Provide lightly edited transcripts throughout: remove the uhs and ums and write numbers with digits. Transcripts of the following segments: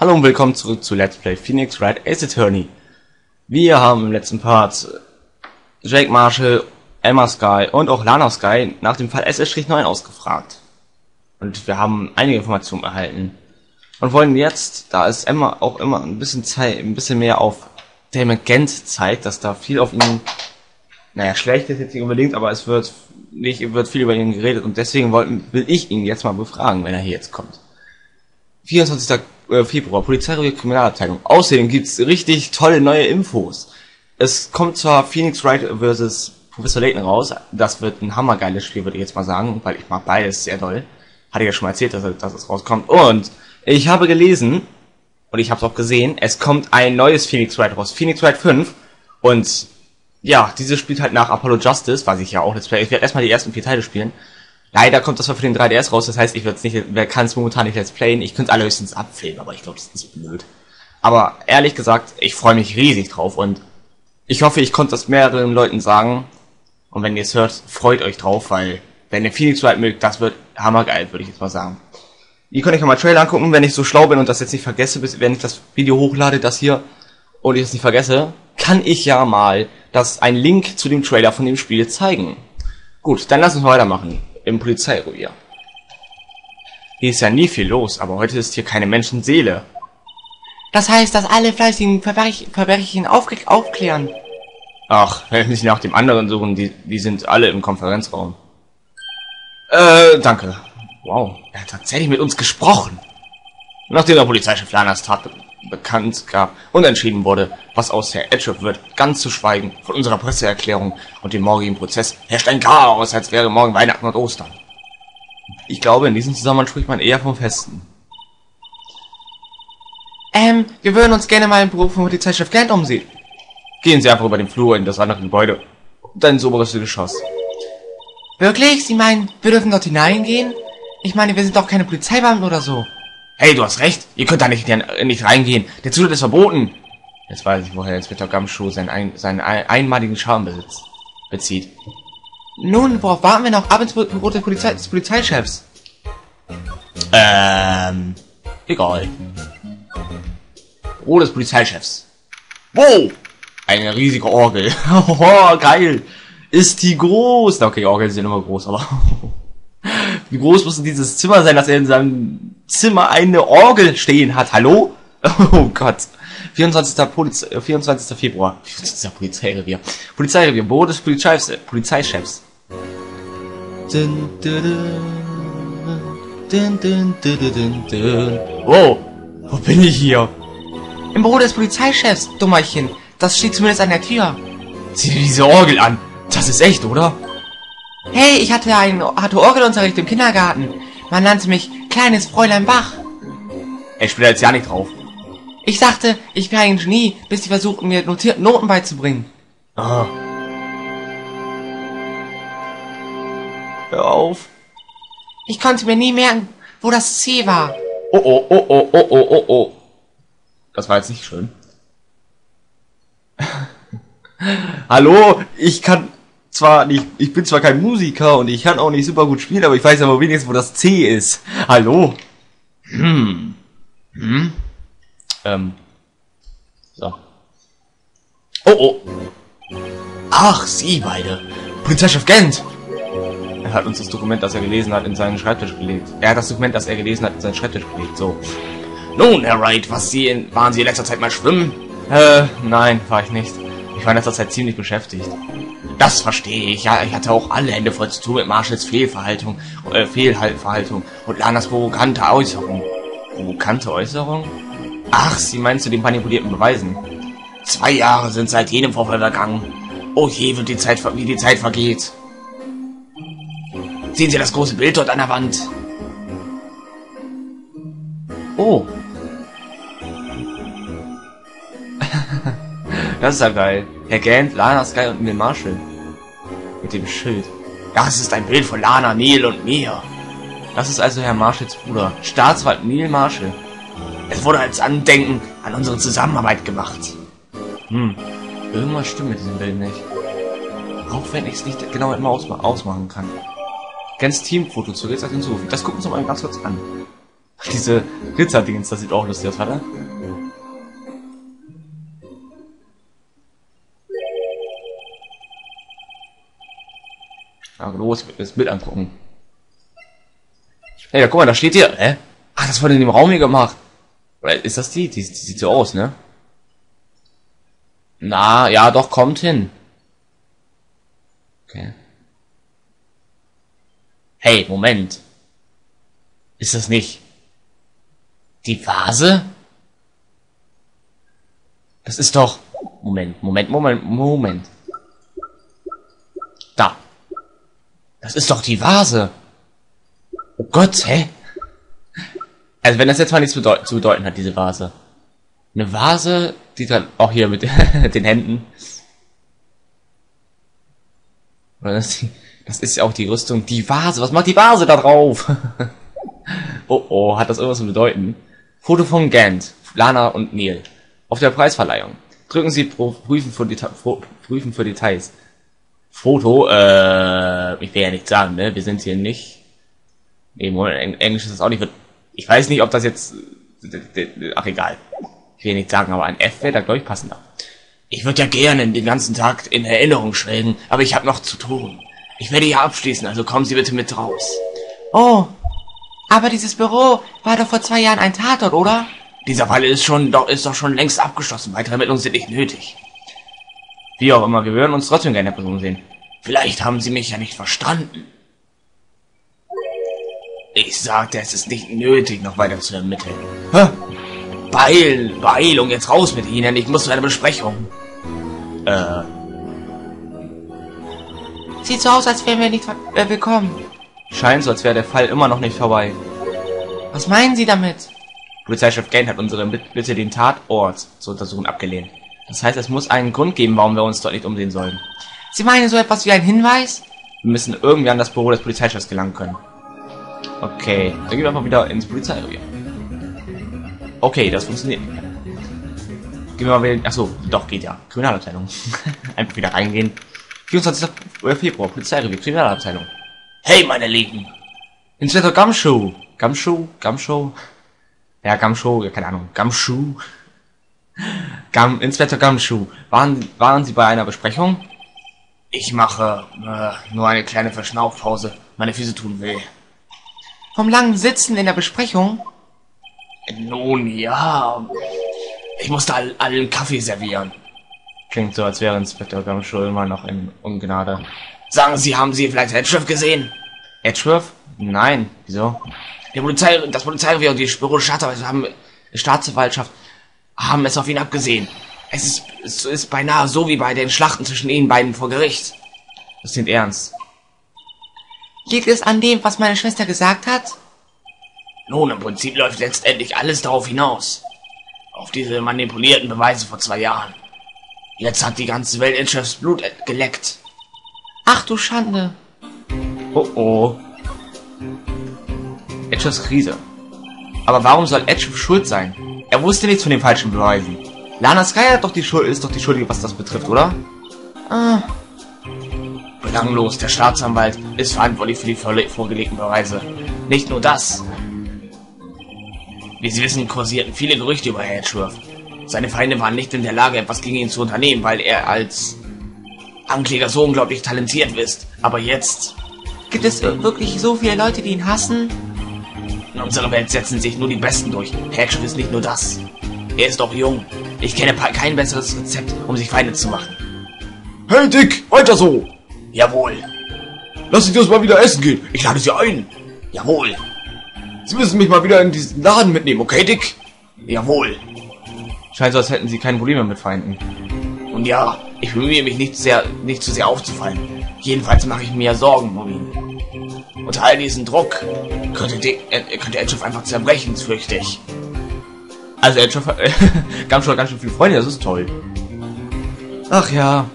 Hallo und willkommen zurück zu Let's Play Phoenix Wright Ace Attorney. Wir haben im letzten Part Jake Marshall, Emma Sky und auch Lana Sky nach dem Fall SS-9 ausgefragt. Und wir haben einige Informationen erhalten. Und wollen jetzt, da es Emma auch immer ein bisschen mehr auf Damon Gent zeigt, dass da viel auf ihn, naja, schlecht ist jetzt nicht unbedingt, aber es wird viel über ihn geredet und deswegen will ich ihn jetzt mal befragen, wenn er hier jetzt kommt. 24. Februar, Polizeirevier Kriminalabteilung. Außerdem gibt's richtig tolle neue Infos. Es kommt zwar Phoenix Wright vs. Professor Layton raus. Das wird ein hammergeiles Spiel, würde ich jetzt mal sagen, weil ich mag beides sehr doll. Hatte ich ja schon mal erzählt, dass es rauskommt. Und ich habe gelesen, und ich habe es auch gesehen, es kommt ein neues Phoenix Wright raus. Phoenix Wright 5. Und ja, dieses spielt halt nach Apollo Justice, was ich ja auch Let's Play. Ich werde erstmal die ersten 4 Teile spielen. Leider kommt das zwar für den 3DS raus, das heißt, wer kann es momentan nicht Let's Playen, ich könnte es allerhöchstens abfilmen, aber ich glaube, das ist blöd. Aber ehrlich gesagt, ich freue mich riesig drauf und ich hoffe, ich konnte das mehreren Leuten sagen. Und wenn ihr es hört, freut euch drauf, weil, wenn ihr Phoenix Wright mögt, das wird hammergeil, würde ich jetzt mal sagen. Ihr könnt euch mal Trailer angucken, wenn ich so schlau bin und das jetzt nicht vergesse, wenn ich das Video hochlade, das hier, und ich es nicht vergesse, kann ich ja mal einen Link zu dem Trailer von dem Spiel zeigen. Gut, dann lass uns weitermachen. Im Polizeirevier. Hier ist ja nie viel los, aber heute ist hier keine Menschenseele. Das heißt, dass alle fleißigen Verbrechen aufklären. Ach, wenn ich nach dem anderen suchen, die sind alle im Konferenzraum. Danke. Wow, er hat tatsächlich mit uns gesprochen. Nachdem der Polizeichef Lanas Tat bekannt gab und entschieden wurde, was aus Herr Edgeworth wird, ganz zu schweigen von unserer Presseerklärung und dem morgigen Prozess, herrscht ein Chaos, als wäre morgen Weihnachten und Ostern. Ich glaube, in diesem Zusammenhang spricht man eher vom Festen. Wir würden uns gerne mal im Büro von Polizeichef Gent umsehen. Gehen Sie einfach über den Flur in das andere Gebäude und dann ins oberste Geschoss. Wirklich? Sie meinen, wir dürfen dort hineingehen? Ich meine, wir sind doch keine Polizeibeamten oder so. Hey, du hast recht. Ihr könnt da nicht reingehen. Der Zutritt ist verboten. Jetzt weiß ich, woher Inspektor Gumshoe seinen einmaligen Charme bezieht. Nun, worauf warten wir noch? Ab ins Büro des Polizeichefs. Egal. Büro des Polizeichefs. Wow! Eine riesige Orgel. Oh, geil. Ist die groß? Okay, Orgeln sind immer groß, aber... Wie groß muss denn dieses Zimmer sein, dass er in seinem Zimmer eine Orgel stehen hat? Hallo? Oh Gott. 24. Februar. 24. Polizeirevier. Polizeirevier. Büro des Polizeichefs. Wow. Wo bin ich hier? Im Büro des Polizeichefs, Dummerchen. Das steht zumindest an der Tür. Sieh dir diese Orgel an. Das ist echt, oder? Hey, ich hatte Orgelunterricht im Kindergarten. Man nannte mich Kleines Fräulein Bach. Ich spiele jetzt ja nicht drauf. Ich dachte, ich wäre ein Genie, bis sie versuchten, mir Noten beizubringen. Ah. Hör auf. Ich konnte mir nie merken, wo das C war. Oh, oh, oh, oh, oh, oh, oh, oh. Das war jetzt nicht schön. Hallo, ich bin zwar kein Musiker und ich kann auch nicht super gut spielen, aber ich weiß aber wenigstens, wo das C ist. Hallo? So. Oh, oh. Ach, Sie beide. Polizeichef Gent. Er hat uns das Dokument, das er gelesen hat, in seinen Schreibtisch gelegt. Er hat das Dokument, das er gelesen hat, in seinen Schreibtisch gelegt. So. Nun, Herr Wright, waren Sie in letzter Zeit mal schwimmen? Nein, war ich nicht. Ich war in letzter Zeit ziemlich beschäftigt. Das verstehe ich. Ja, ich hatte auch alle Hände voll zu tun mit Marshalls Fehlverhaltung und Lanas provokante Äußerung. Provokante Äußerung? Ach, Sie meinen zu den manipulierten Beweisen. 2 Jahre sind seit jenem Vorfall vergangen. Oh je, wie die Zeit vergeht. Sehen Sie das große Bild dort an der Wand? Oh. Das ist ja geil. Herr Gent, Lana, Sky und Neil Marshall. Mit dem Schild. Das ist ein Bild von Lana, Neil und mir. Das ist also Herr Marshalls Bruder. Staatsanwalt Neil Marshall. Es wurde als Andenken an unsere Zusammenarbeit gemacht. Irgendwas stimmt mit diesem Bild nicht. Auch wenn ich es nicht genau immer ausmachen kann. Gents Teamfoto zu jetzt hinzurufen. Das gucken wir uns mal ganz kurz an. Diese Glitzerdings, das sieht auch lustig aus, warte. Aber los, das Bild angucken. Hey, guck mal, da steht hier. Hä? Ach, das wurde in dem Raum hier gemacht. Oder ist das die? Die sieht so aus, ne? Na, ja, doch, kommt hin. Okay. Hey, Moment. Ist das nicht die Vase? Das ist doch... Moment. Da. Das ist doch die Vase. Oh Gott, hä? Also wenn das jetzt mal nichts zu bedeuten hat, diese Vase. Eine Vase, die dann auch hier mit den Händen. Das ist ja auch die Rüstung. Die Vase, was macht die Vase da drauf? Oh, hat das irgendwas zu bedeuten? Foto von Gant, Lana und Neil. Auf der Preisverleihung. Drücken Sie prüfen für Details. Foto, ich will ja nichts sagen, ne? Wir sind hier nicht... Nee, Englisch ist das auch nicht... Ich weiß nicht, ob das jetzt... Ach, egal. Ich will nichts sagen, aber ein F wäre da, glaube ich, passender. Ich würde ja gerne den ganzen Tag in Erinnerung schwelgen, aber ich habe noch zu tun. Ich werde hier abschließen, also kommen Sie bitte mit raus. Oh, aber dieses Büro war doch vor 2 Jahren ein Tatort, oder? Dieser Fall ist doch schon längst abgeschlossen. Weitere Ermittlungen sind nicht nötig. Wie auch immer, wir würden uns trotzdem gerne der Person sehen. Vielleicht haben Sie mich ja nicht verstanden. Ich sagte, es ist nicht nötig, noch weiter zu ermitteln. Hä? Beeilung, jetzt raus mit Ihnen, ich muss zu einer Besprechung. Sieht so aus, als wären wir nicht willkommen. Scheint so, als wäre der Fall immer noch nicht vorbei. Was meinen Sie damit? Polizeichef Gant hat unsere Bitte, den Tatort zu untersuchen, abgelehnt. Das heißt, es muss einen Grund geben, warum wir uns dort nicht umsehen sollen. Sie meinen so etwas wie ein Hinweis? Wir müssen irgendwie an das Büro des Polizeichefs gelangen können. Okay, dann gehen wir einfach wieder ins Polizeirevier. Okay, das funktioniert. Gehen wir mal wieder... Achso, doch, geht ja. Kriminalabteilung. Einfach wieder reingehen. 24. Februar, Polizeirevier, Kriminalabteilung. Hey, meine Lieben! Inspector Gumshoe. Gumshoe? Ja, Gumshoe, ja, keine Ahnung. Gumshoe. Inspector Gumshoe. Waren Sie bei einer Besprechung? Ich mache nur eine kleine Verschnaufpause. Meine Füße tun weh. Vom langen Sitzen in der Besprechung? Nun ja. Ich musste allen Kaffee servieren. Klingt so, als wäre Inspector Gumshoe immer noch in Ungnade. Sagen Sie, haben Sie vielleicht Edgeworth gesehen? Edgeworth? Nein. Wieso? Das Polizeirevier und die Staatsanwaltschaft haben es auf ihn abgesehen. Es ist beinahe so wie bei den Schlachten zwischen ihnen beiden vor Gericht. Das klingt ernst. Liegt es an dem, was meine Schwester gesagt hat? Nun, im Prinzip läuft letztendlich alles darauf hinaus. Auf diese manipulierten Beweise vor 2 Jahren. Jetzt hat die ganze Welt Edgeworths Blut geleckt. Ach du Schande. Oh. Edgeworths Krise. Aber warum soll Edgeworth schuld sein? Er wusste nichts von den falschen Beweisen. Lana Skye ist doch die Schuldige, was das betrifft, oder? Belanglos, der Staatsanwalt ist verantwortlich für die vorgelegten Beweise. Nicht nur das. Wie Sie wissen, kursierten viele Gerüchte über Edgeworth. Seine Feinde waren nicht in der Lage, etwas gegen ihn zu unternehmen, weil er als Ankläger so unglaublich talentiert ist. Aber jetzt... Gibt es wirklich so viele Leute, die ihn hassen? In unserer Welt setzen sich nur die Besten durch. Edgeworth ist nicht nur das. Er ist auch jung. Ich kenne kein besseres Rezept, um sich Feinde zu machen. Hey Dick, weiter so! Jawohl. Lass uns mal wieder essen gehen. Ich lade Sie ein. Jawohl. Sie müssen mich mal wieder in diesen Laden mitnehmen, okay, Dick? Jawohl. Scheint so, als hätten Sie keine Probleme mit Feinden. Und ja, ich bemühe mich nicht zu sehr aufzufallen. Jedenfalls mache ich mir Sorgen um ihn. Unter all diesem Druck könnte Edgeworth einfach zerbrechen, fürchte ich. Also Edgeworth hat ganz schön viele Freunde, das ist toll. Ach ja.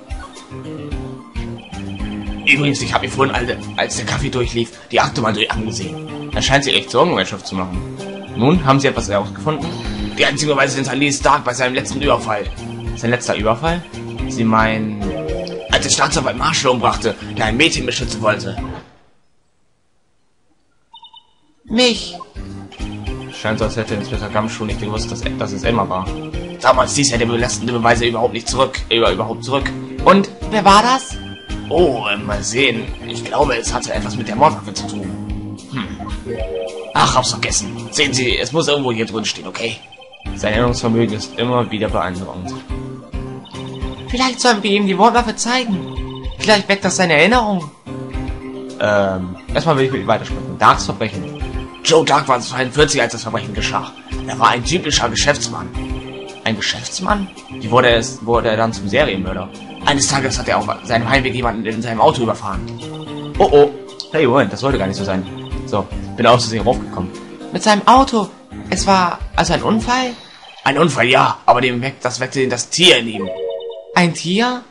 Übrigens, ich habe mir vorhin, als der Kaffee durchlief, die Akte mal angesehen. Da scheint sie echt Sorgen um Edgeworth zu machen. Nun, haben Sie etwas herausgefunden? Die einzige Weise sind Lee Stark bei seinem letzten Überfall. Sein letzter Überfall? Sie meinen... Als der Staatsanwalt Marshall umbrachte, der ein Mädchen beschützen wollte. Mich. Scheint so, als hätte Inspektor Gumshoe nicht gewusst, dass es Emma war. Damals stieß er die belastende Beweise überhaupt zurück. Und wer war das? Oh, mal sehen. Ich glaube, es hatte etwas mit der Mordwaffe zu tun. Ach, hab's vergessen. Sehen Sie, es muss irgendwo hier drin stehen, okay? Sein Erinnerungsvermögen ist immer wieder beeindruckend. Vielleicht sollen wir ihm die Mordwaffe zeigen. Vielleicht weckt das seine Erinnerung. Erstmal will ich mit ihm weitersprechen. Darks Verbrechen. Joe Dark war 42, als das Verbrechen geschah. Er war ein typischer Geschäftsmann. Ein Geschäftsmann? Wie wurde er dann zum Serienmörder? Eines Tages hat er auf seinem Heimweg jemanden in seinem Auto überfahren. Oh oh. Hey, Moment, das sollte gar nicht so sein. So, bin aus Versehen raufgekommen. Mit seinem Auto? Es war also ein Unfall? Ein Unfall, ja, aber das weckte das Tier in ihm. Ein Tier?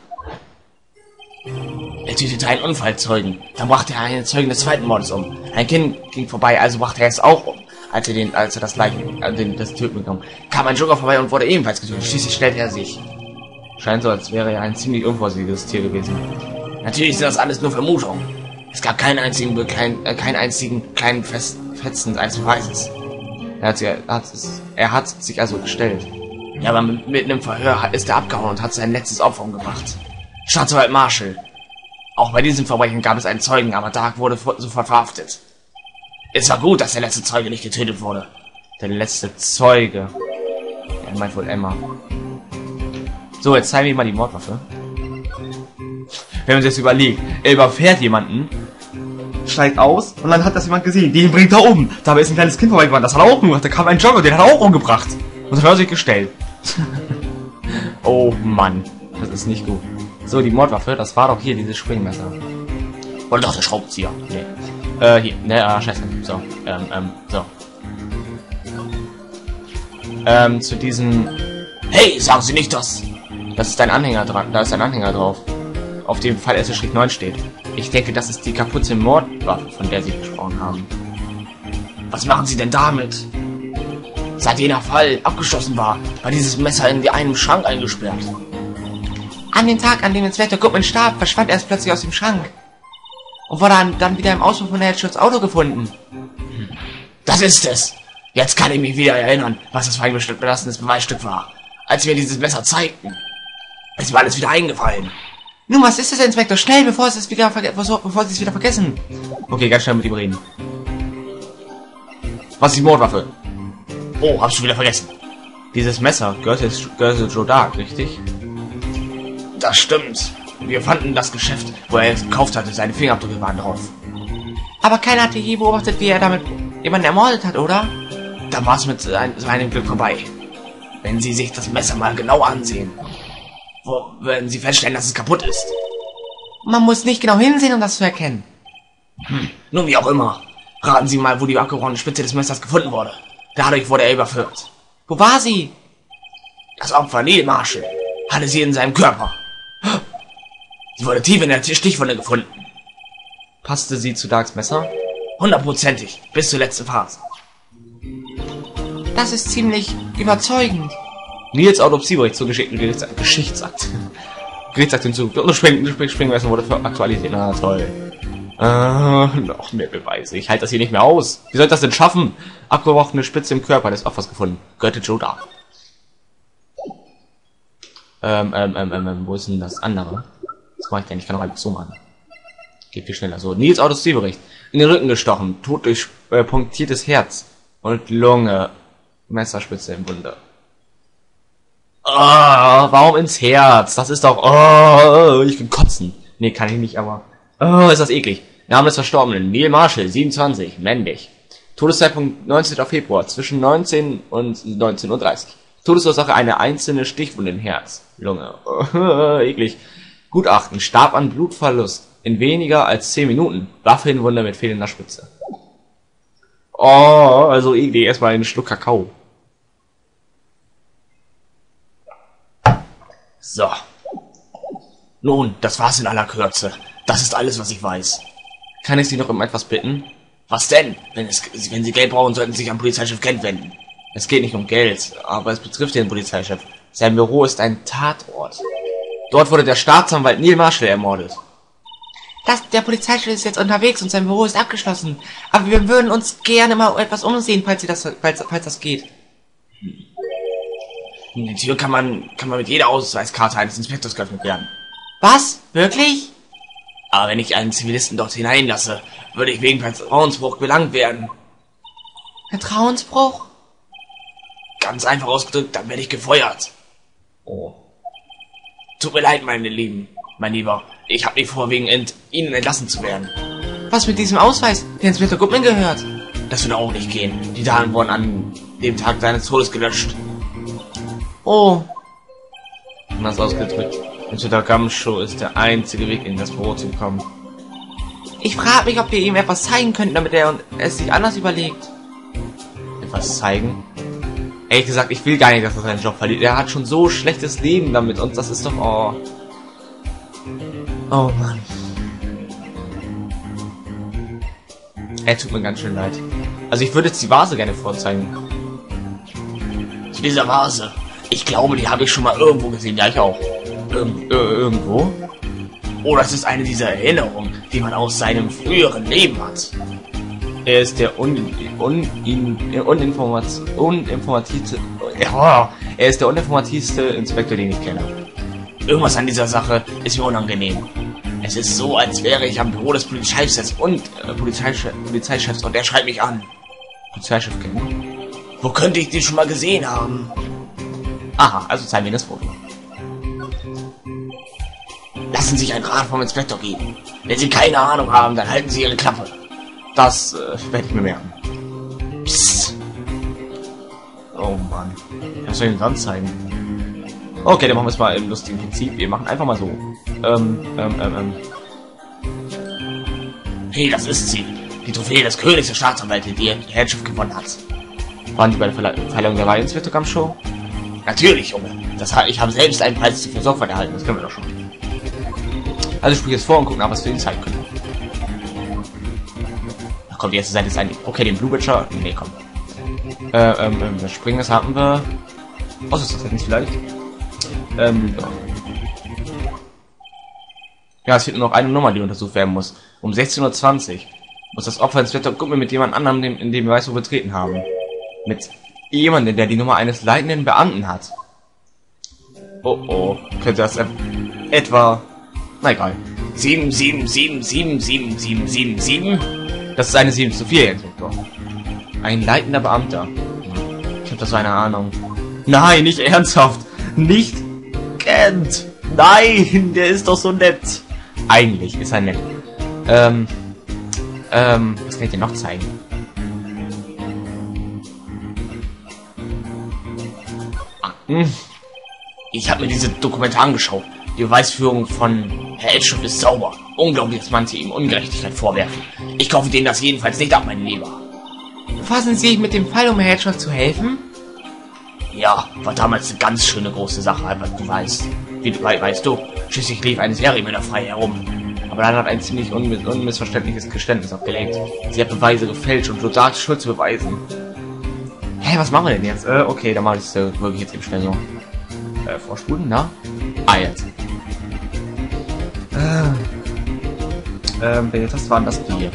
Er tötete einen Unfallzeugen. Dann brachte er einen Zeugen des zweiten Mordes um. Ein Kind ging vorbei, also brachte er es auch um. Als er das Töten bekommen, kam ein Jogger vorbei und wurde ebenfalls getötet. Schließlich stellte er sich. Scheint so, als wäre er ein ziemlich unvorsichtiges Tier gewesen. Natürlich sind das alles nur Vermutungen. Es gab keinen einzigen kleinen Fetzen eines Beweises. Er hat sich also gestellt. Ja, aber mitten im Verhör ist er abgehauen und hat sein letztes Opfer umgebracht. Staatsanwalt Marshall. Auch bei diesem Verbrechen gab es einen Zeugen, aber Dark wurde sofort verhaftet. Es war gut, dass der letzte Zeuge nicht getötet wurde. Der letzte Zeuge. Er meint wohl Emma. So, jetzt zeigen wir mal die Mordwaffe. Wenn man sich das überlegt, er überfährt jemanden, steigt aus und dann hat das jemand gesehen. Den bringt er um. Dabei ist ein kleines Kind vorbeigefahren. Das hat er auch umgebracht. Da kam ein Jogger, den hat er auch umgebracht. Und das hat er sich gestellt. Oh Mann, das ist nicht gut. So, die Mordwaffe, das war doch hier dieses Springmesser. Oder doch der Schraubenzieher. Nee. Hier, ne, scheiße. So, zu diesem... Hey, sagen Sie nicht das! Das ist ein Anhänger dran, da ist ein Anhänger drauf. Auf dem Fall SC-9 steht. Ich denke, das ist die kaputte Mordwaffe, von der Sie gesprochen haben. Was machen Sie denn damit? Seit jener Fall abgeschlossen war, war dieses Messer in einem Schrank eingesperrt. An den Tag, an dem Inspektor Goodman starb, verschwand er erst plötzlich aus dem Schrank. Und wurde dann wieder im Auspuff von Headshot's Auto gefunden. Das ist es! Jetzt kann ich mich wieder erinnern, was das für ein belastendes Beweisstück war. Als wir dieses Messer zeigten. Es ist mir alles wieder eingefallen. Nun, was ist es, Inspektor? Schnell, bevor Sie es wieder vergessen. Okay, ganz schnell mit ihm reden. Was ist die Mordwaffe? Oh, hab's schon wieder vergessen. Dieses Messer gehörte Joe Dark, richtig? Das stimmt. Wir fanden das Geschäft, wo er es gekauft hatte. Seine Fingerabdrücke waren drauf. Aber keiner hatte je beobachtet, wie er damit jemanden ermordet hat, oder? Da war es mit seinem Glück vorbei. Wenn Sie sich das Messer mal genau ansehen, werden Sie feststellen, dass es kaputt ist. Man muss nicht genau hinsehen, um das zu erkennen. Nun, wie auch immer. Raten Sie mal, wo die abgerundete Spitze des Messers gefunden wurde. Dadurch wurde er überführt. Wo war sie? Das Opfer, Neil Marshall, hatte sie in seinem Körper. Sie wurde tief in der Stichwunde gefunden. Passte sie zu Darks Messer? 100%, bis zur letzten Phase. Das ist ziemlich überzeugend. Nils Autopsiebericht zur Geschichtsakt. Gerichtsakt hinzu. Und das Springmesser wurde aktualisiert. Na toll. Noch mehr Beweise. Ich halte das hier nicht mehr aus. Wie soll ich das denn schaffen? Abgebrochene Spitze im Körper des Opfers gefunden. Gehörte Joe Dark. Wo ist denn das andere? Was mache ich denn? Ich kann doch einfach so machen. Geht viel schneller. So, Nils Autopsiebericht. In den Rücken gestochen. Tod durch punktiertes Herz. Und Lunge. Messerspitze im Wunde. Oh, warum ins Herz? Das ist doch... Oh, ich kann kotzen. Nee, kann ich nicht, aber... Oh, ist das eklig. Name des Verstorbenen. Neil Marshall, 27, männlich. Todeszeitpunkt 19. Februar, zwischen 19 und 19:30 Uhr. Todesursache eine einzelne Stichwunde im Herz. Lunge. Oh, eklig. Gutachten. Starb an Blutverlust in weniger als 10 Minuten. Waffe in Wunde mit fehlender Spitze. Oh, also eklig. Erstmal einen Schluck Kakao. So. Nun, das war's in aller Kürze. Das ist alles, was ich weiß. Kann ich Sie noch um etwas bitten? Was denn? Wenn Sie Geld brauchen, sollten Sie sich am Polizeichef Kent wenden. Es geht nicht um Geld, aber es betrifft den Polizeichef. Sein Büro ist ein Tatort. Dort wurde der Staatsanwalt Neil Marshall ermordet. Der Polizeichef ist jetzt unterwegs und sein Büro ist abgeschlossen. Aber wir würden uns gerne mal etwas umsehen, falls das geht. Die Tür kann man mit jeder Ausweiskarte eines Inspektors geöffnet werden. Was? Wirklich? Aber wenn ich einen Zivilisten dort hineinlasse, würde ich wegen Vertrauensbruch belangt werden. Vertrauensbruch? Ganz einfach ausgedrückt, dann werde ich gefeuert. Oh. Tut mir leid, mein Lieber. Ich habe nicht vor, wegen Ihnen entlassen zu werden. Was mit diesem Ausweis? Der Inspektor Goodman gehört. Das würde auch nicht gehen. Die Daten wurden an dem Tag seines Todes gelöscht. Oh. Anders ausgedrückt, Inspektor Gumshoe ist der einzige Weg, in das Büro zu kommen. Ich frage mich, ob wir ihm etwas zeigen könnten, damit er es sich anders überlegt. Etwas zeigen? Ehrlich gesagt, ich will gar nicht, dass er seinen Job verliert. Er hat schon so schlechtes Leben damit und das ist doch... Oh, oh Mann. Er tut mir ganz schön leid. Also ich würde jetzt die Vase gerne vorzeigen. Zu dieser Vase. Ich glaube, die habe ich schon mal irgendwo gesehen. Ja, ich auch. Irgendwo? Oh, das ist eine dieser Erinnerungen, die man aus seinem früheren Leben hat. Er ist der uninformativste Inspektor, den ich kenne. Irgendwas an dieser Sache ist mir unangenehm. Es ist so, als wäre ich am Büro des Polizeichefs und Polizeichefs und er schreibt mich an. Polizeichef kennen? Wo könnte ich den schon mal gesehen haben? Aha, also zeigen wir das Foto. Lassen Sie sich ein Rat vom Inspektor geben. Wenn Sie keine Ahnung haben, dann halten Sie Ihre Klappe. Das werde ich mir merken. Psst. Oh Mann. Was soll ich denn sonst zeigen? Okay, dann machen wir es mal im lustigen Prinzip. Wir machen einfach mal so. Hey, das ist sie. Die Trophäe des Königs der Staatsanwälte, die die Herrschaft gewonnen hat. Waren Sie bei der Verleihung der Lions Inspektor Show? Natürlich, Junge. Ich habe selbst einen Preis für Sorgfalt erhalten. Das können wir doch schon. Also sprich jetzt vor und gucken, was wir ihnen zeigen können. Ach komm, die erste Seite ist ein... Okay, den Blue Witcher... Nee, komm. Das Springen, das hatten wir... Was ist das jetzt vielleicht? Ja. Ja, es fehlt nur noch eine Nummer, die untersucht werden muss. Um 16:20 Uhr muss das Opfer Inspektor Goodman mit jemand anderem in dem Beweis betreten haben. Mit jemandem, der die Nummer eines leitenden Beamten hat. Oh oh, könnte das etwa... Na egal. 7777777. Das ist eine 7 zu 4, Inspektor. Ein leitender Beamter. Ich habe da so eine Ahnung. Nein, nicht ernsthaft. Nicht Kent. Nein, der ist doch so nett. Eigentlich ist er nett. Was kann ich dir noch zeigen? Ich habe mir diese Dokumente angeschaut. Die Beweisführung von Herr Edgehoff ist sauber. Unglaublich, dass manche ihm Ungerechtigkeit vorwerfen. Ich kaufe denen das jedenfalls nicht ab, mein Lieber. Befassen Sie sich mit dem Fall, um Herr Edgehoff zu helfen? Ja, war damals eine ganz schöne große Sache, was du weißt. Weißt du, schließlich lief eine Serienmörder frei herum. Aber dann hat ein ziemlich unmissverständliches Geständnis abgelegt. Sie hat Beweise gefälscht und total Schuld zu beweisen. Hä, was machen wir denn jetzt? Okay, dann mache ich es wirklich jetzt eben schnell so. Vorspulen, na? Ah, jetzt. Das waren das die hier.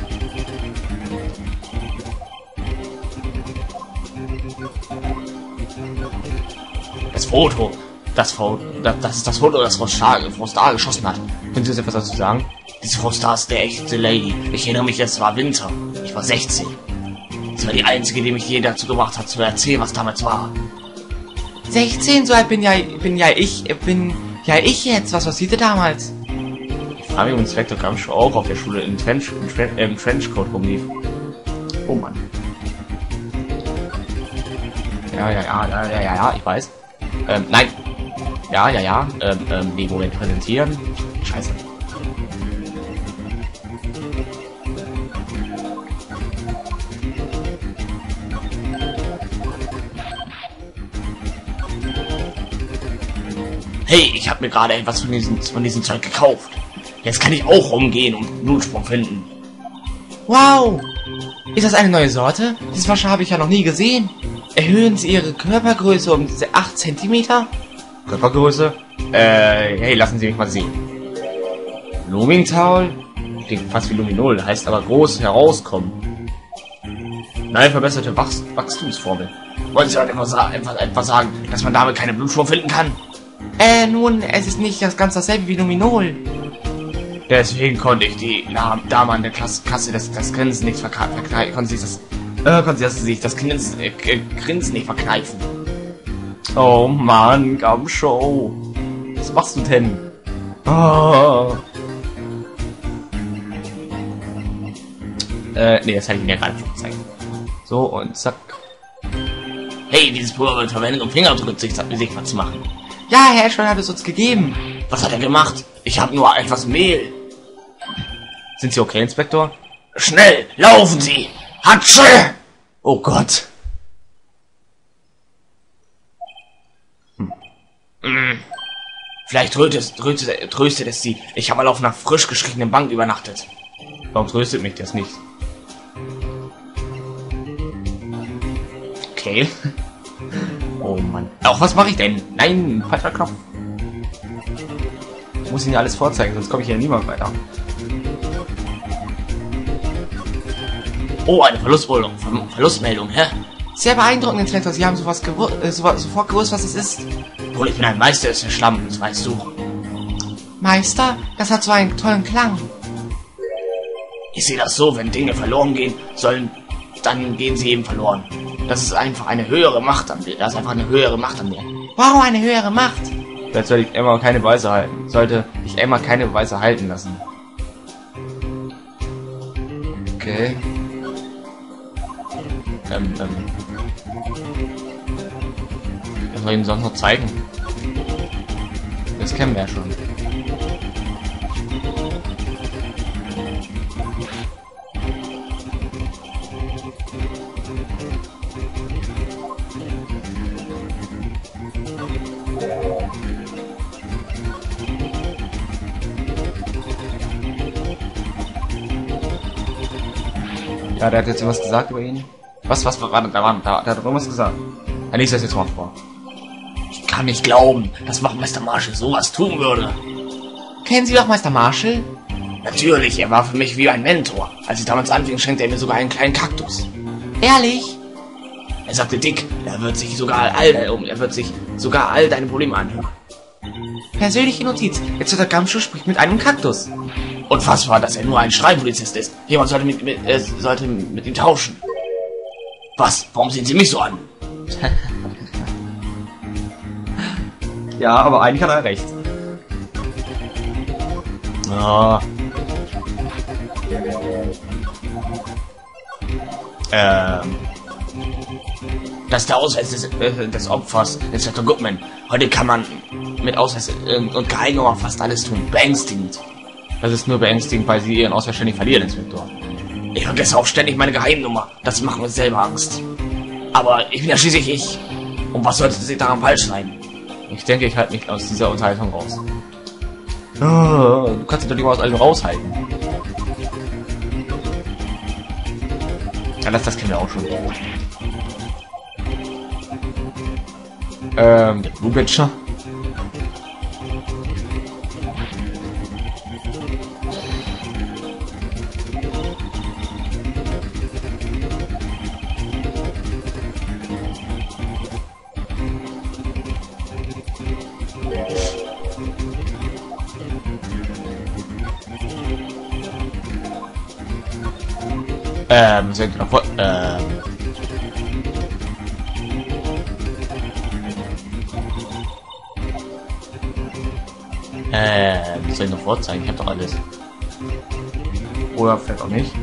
Das Foto. Das ist das Foto, das Frau Starr geschossen hat. Können Sie uns etwas dazu sagen? Diese Frau Starr ist der echte Lady. Ich erinnere mich, es war Winter. Ich war 16. Sie war die einzige, die mich je dazu gebracht hat, zu erzählen, was damals war. 16? So alt bin ja ich jetzt. Was passierte damals? Ich frage mich, ob Inspektor Gumshoe auch auf der Schule im Trenchcoat rumlief. Oh Mann. Ja, ich weiß. Nein. Ja. Nee, Moment, präsentieren. Scheiße. Hey, ich habe mir gerade etwas von diesem Zeug gekauft. Jetzt kann ich auch rumgehen und Blutsprung finden. Wow! Ist das eine neue Sorte? Diese Flasche habe ich ja noch nie gesehen. Erhöhen Sie Ihre Körpergröße um 8 cm? Körpergröße? Hey, lassen Sie mich mal sehen. Blooming Towel? klingt fast wie Luminol, heißt aber groß herauskommen. Nein, verbesserte Wachstumsformel. Wollen Sie halt einfach sagen, dass man damit keine Blutspur finden kann? Nun, es ist nicht das ganz dasselbe wie Luminol. Deswegen konnte ich die Dame an der Kasse das Grinsen nicht verkneifen. Konnte sie das Grinsen nicht verkneifen. Oh Mann, Gamshow. Was machst du denn? Oh. Nee, das hatte ich mir ja gerade schon gezeigt. So, und zack. Hey, dieses Pulver wird verwendet, um Fingerabdrücke sichtbar zu machen. Ja, Herr Ashman hat es uns gegeben. Was hat er gemacht? Ich habe nur etwas Mehl. Sind Sie okay, Inspektor? Schnell, laufen Sie! Hatsche! Oh Gott. Vielleicht tröstet es Sie. Ich habe mal auf einer frisch gestrichenen Bank übernachtet. Warum tröstet mich das nicht? Okay. Oh Mann. Auch was mache ich denn? Nein, falscher Knopf. Ich muss Ihnen ja alles vorzeigen, sonst komme ich ja niemand weiter. Oh, eine Verlustmeldung, hä? Sehr beeindruckend, Inspektor. Sie haben sofort gewusst, was es ist. Wohl, ich bin ein Meister des Verschlammens, weißt du. Meister? Das hat so einen tollen Klang. Ich sehe das so, wenn Dinge verloren gehen sollen, dann gehen sie eben verloren. Das ist einfach eine höhere Macht an mir. Das ist einfach eine höhere Macht an mir. Warum eine höhere Macht? Vielleicht sollte ich Emma keine Beweise halten. Sollte ich Emma keine Beweise halten lassen. Okay. Was soll ich ihm sonst noch zeigen? Das kennen wir ja schon. Ja, der hat jetzt was gesagt über ihn. Was war da? Der hat irgendwas gesagt. Er liest das jetzt mal vor. Ich kann nicht glauben, dass Wachtmeister Marshall sowas tun würde. Kennen Sie Wachtmeister Marshall? Natürlich, er war für mich wie ein Mentor. Als ich damals anfing, schenkte er mir sogar einen kleinen Kaktus. Ehrlich? Er sagte, Dick, er wird sich sogar all deine Probleme anhören. Persönliche Notiz. Jetzt wird der Gamschuh spricht mit einem Kaktus. Und was war, dass er nur ein Schreibpolizist ist? Jemand sollte mit ihm tauschen. Was? Warum sehen Sie mich so an? Ja, aber eigentlich hat er recht. Oh. Das ist der Ausweis des Opfers, Inspektor Goodman. Heute kann man mit Ausweis und Geheimnummer fast alles tun. Beängstigend. Das ist nur beängstigend, weil Sie Ihren Ausweis ständig verlieren, Inspektor. Ich vergesse auch ständig meine Geheimnummer. Das macht mir selber Angst. Aber ich bin ja schließlich ich. Und was sollte sich daran falsch sein? Ich denke, ich halte mich aus dieser Unterhaltung raus. Oh, du kannst dich doch lieber aus allem raushalten. Ja, das kennen wir auch schon. Der Blue Badger. Sind noch soll ich noch vorzeigen? Ich hab doch alles. Oder vielleicht auch nicht.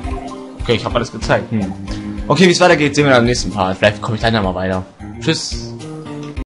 Okay, ich habe alles gezeigt. Okay, wie es weitergeht, sehen wir dann im nächsten Part. Vielleicht komme ich dann ja mal weiter. Tschüss.